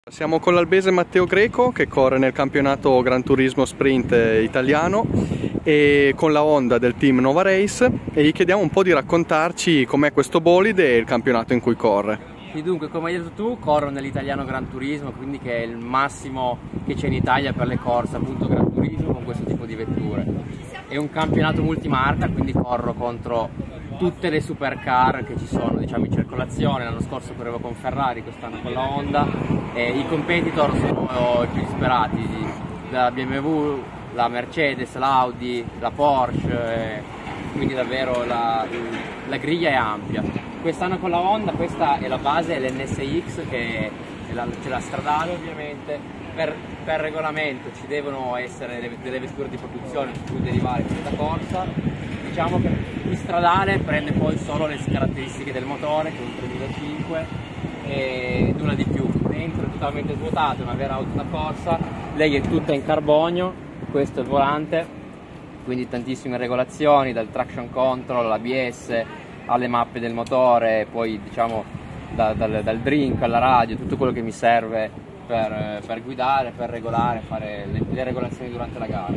Siamo con l'albese Matteo Greco che corre nel campionato Gran Turismo Sprint italiano e con la Honda del team Nova Race, e gli chiediamo un po' di raccontarci com'è questo bolide e il campionato in cui corre. E dunque, come hai detto tu, corro nell'italiano Gran Turismo, quindi che è il massimo che c'è in Italia per le corse, appunto Gran Turismo con questo tipo di vetture. È un campionato multimarca, quindi corro contro tutte le supercar che ci sono, diciamo, in circolazione. L'anno scorso correvo con Ferrari, quest'anno con la Honda, e i competitor sono i più disperati, la BMW, la Mercedes, l'Audi, la Porsche, quindi davvero la griglia è ampia. Quest'anno con la Honda, questa è la base, è l'NSX, che c'è la stradale ovviamente. Per regolamento ci devono essere delle vetture di produzione su cui derivare questa corsa. Diciamo che il stradale prende poi solo le caratteristiche del motore, che è un 3005, e nulla di più. Dentro è totalmente svuotato, è una vera auto da corsa. Lei è tutta in carbonio, questo è il volante, quindi tantissime regolazioni, dal traction control all'ABS alle mappe del motore, poi diciamo dal drink alla radio, tutto quello che mi serve per guidare, per regolare, fare le regolazioni durante la gara.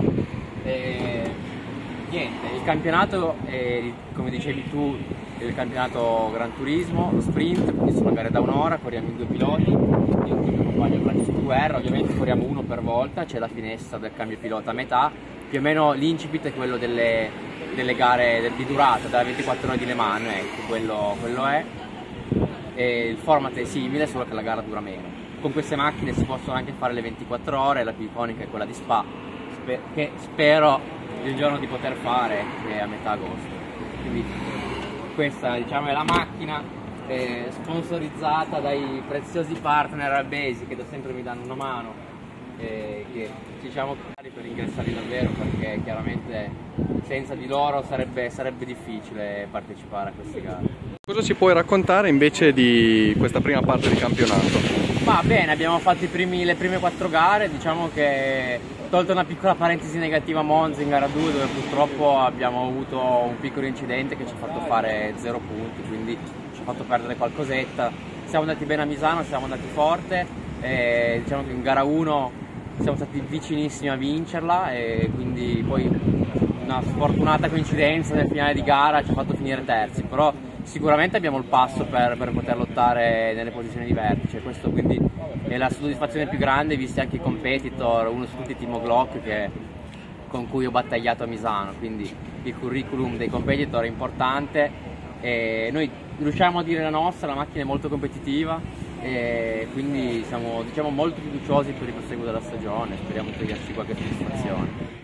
Niente, il campionato è, come dicevi tu, è il campionato Gran Turismo, lo sprint, quindi sono gare da un'ora, corriamo in due piloti, io con il mio compagno Francesco Guerra, ovviamente corriamo uno per volta, c'è la finestra del cambio pilota a metà, più o meno l'incipit è quello delle gare di durata, dalla 24 ore di Le Mans, ecco, quello è, e il format è simile, solo che la gara dura meno. Con queste macchine si possono anche fare le 24 ore, la più iconica è quella di Spa, che spero il giorno di poter fare, che è a metà agosto. Quindi questa, diciamo, è la macchina sponsorizzata dai preziosi partner albesi che da sempre mi danno una mano, che diciamo per ringraziarli davvero, perché chiaramente senza di loro sarebbe difficile partecipare a queste gare. Cosa ci puoi raccontare invece di questa prima parte di campionato? Va bene, abbiamo fatto le prime 4 gare, diciamo che tolta una piccola parentesi negativa a Monza in gara 2, dove purtroppo abbiamo avuto un piccolo incidente che ci ha fatto fare 0 punti, quindi ci ha fatto perdere qualcosetta. Siamo andati bene a Misano, siamo andati forte, diciamo che in gara 1 siamo stati vicinissimi a vincerla, e quindi poi una sfortunata coincidenza nel finale di gara ci ha fatto finire terzi, però sicuramente abbiamo il passo per poter lottare nelle posizioni di vertice. Questo quindi è la soddisfazione più grande, visti anche i competitor, uno su tutti Timo Glock, con cui ho battagliato a Misano, quindi il curriculum dei competitor è importante e noi riusciamo a dire la nostra, la macchina è molto competitiva, e quindi siamo, diciamo, molto fiduciosi per il proseguo della stagione, speriamo di toglierci qualche soddisfazione.